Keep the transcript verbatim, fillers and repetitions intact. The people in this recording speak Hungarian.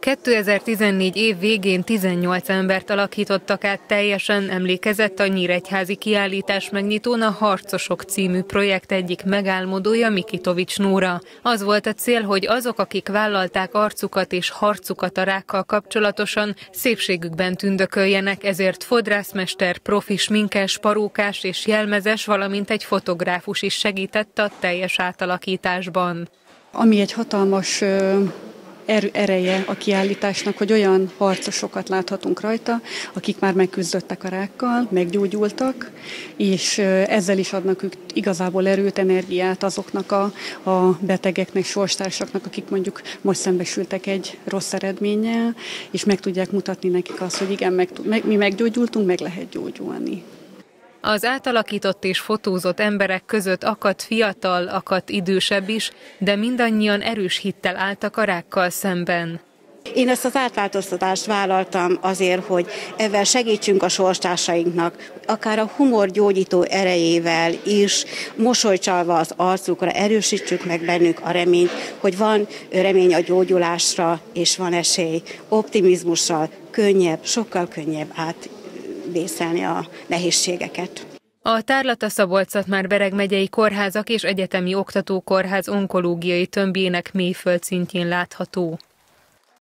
kétezer-tizennégy év végén tizennyolc embert alakítottak át teljesen, emlékezett a nyíregyházi kiállítás megnyitón a Harcosok című projekt egyik megálmodója, Mikitovics Nóra. Az volt a cél, hogy azok, akik vállalták arcukat és harcukat a rákkal kapcsolatosan, szépségükben tündököljenek, ezért fodrászmester, profi sminkes, parókás és jelmezes, valamint egy fotográfus is segített a teljes átalakításban. Ami egy hatalmas Er, ereje a kiállításnak, hogy olyan harcosokat láthatunk rajta, akik már megküzdöttek a rákkal, meggyógyultak, és ezzel is adnak ők igazából erőt, energiát azoknak a, a betegeknek, sorstársaknak, akik mondjuk most szembesültek egy rossz eredménnyel, és meg tudják mutatni nekik azt, hogy igen, meg, meg, mi meggyógyultunk, meg lehet gyógyulni. Az átalakított és fotózott emberek között akadt fiatal, akadt idősebb is, de mindannyian erős hittel álltak a rákkal szemben. Én ezt az átváltoztatást vállaltam azért, hogy ezzel segítsünk a sorstársainknak, akár a humor gyógyító erejével is, mosolycsalva az arcukra, erősítsük meg bennük a reményt, hogy van remény a gyógyulásra, és van esély optimizmussal, könnyebb, sokkal könnyebb át. vészelni a nehézségeket. A tárlata Szabolcs-Szatmár-Bereg megyei kórházak és egyetemi oktatókórház onkológiai tömbjének mélyföld szintjén látható.